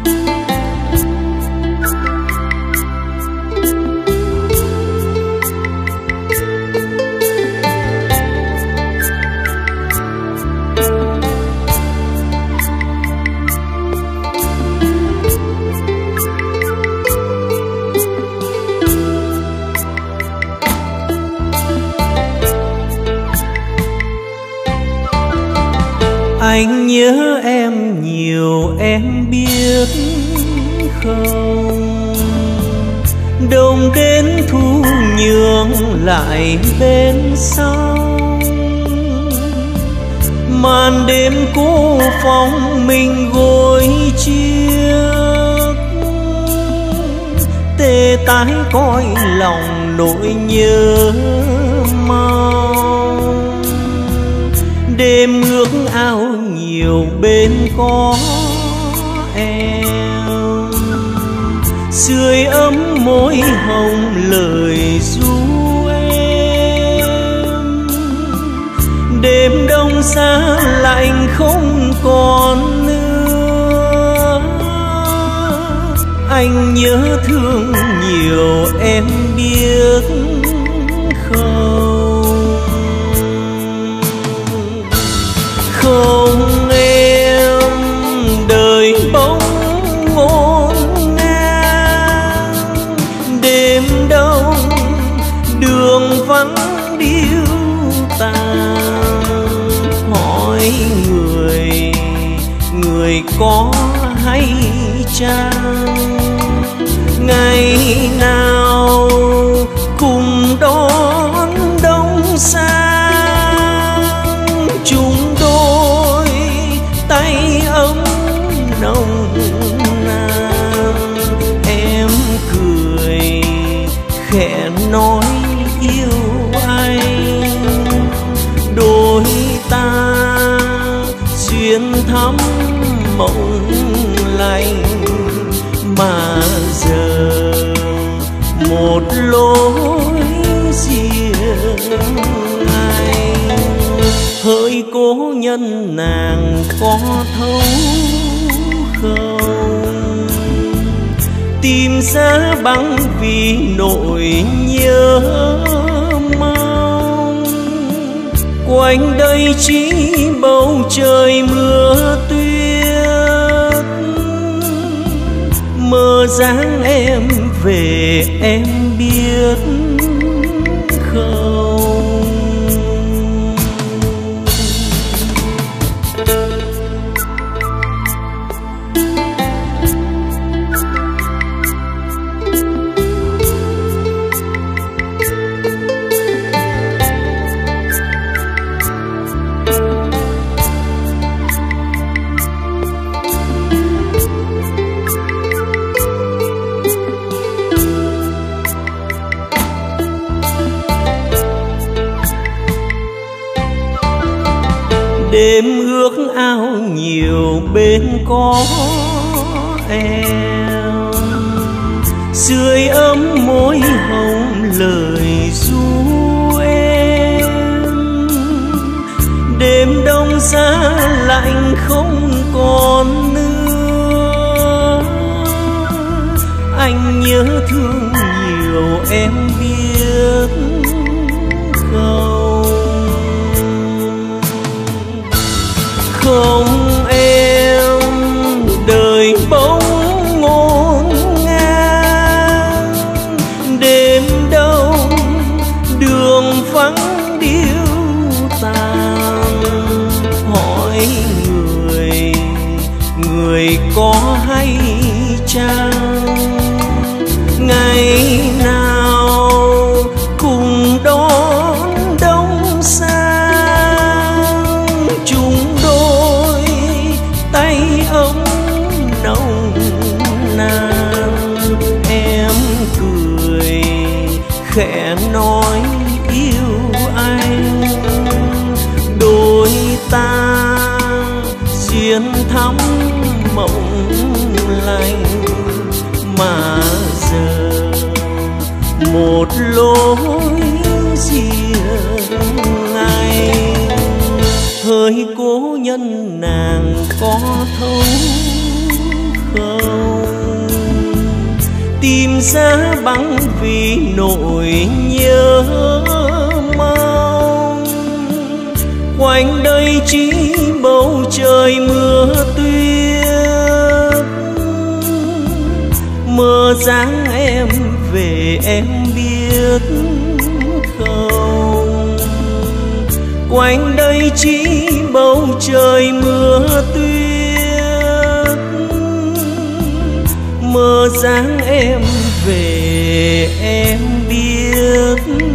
Anh nhớ em nhiều em biết không? Đông đến thu nhường lại bên sông, màn đêm cô phòng mình gối chiếc, tê tái cõi lòng nỗi nhớ mong. Đêm ước ao nhiều bên có em, sưởi ấm môi hồng lời ru em. Đêm đông giá lạnh không còn nữa, anh nhớ thương nhiều em biết không? Không em, đời bỗng ngổn ngang, đêm đông đường vắng điêu tàn. Hỏi người có hay chăng, ngày nào cùng đón đông sang. Chúng đôi tay ấm nồng nàn, em cười khẽ nói yêu anh. Đôi ta duyên thắm mộng lành, mà giờ một lối riêng anh. Hỡi cố nhân nàng có thấu không? Tim giá băng vì nỗi nhớ mong. Quanh đây chỉ bầu trời mưa tuyết, mơ dáng em về em biết không? Đêm ước ao nhiều bên có em, sưởi ấm môi hồng lời ru em. Đêm đông giá lạnh không còn nữa, anh nhớ thương nhiều em biết không? Không em, đời bỗng ngổn ngang, đêm đông đường vắng điêu tàn. Hỏi người có hay chăng, ngày nào cùng đón đông sang. Chúng đôi tay ấm nồng nàn, em cười khẽ nói yêu anh. Đôi ta duyên thắm mộng lành, mà giờ một lối riêng anh. Hỡi cố nhân nàng có thấu không? Tìm giá băng vì nỗi nhớ mong, quanh đây chỉ bầu trời mưa tuyết. Mơ dáng em về em biết không? Quanh đây chỉ bầu trời mưa tuyết. Mơ dáng em về em biết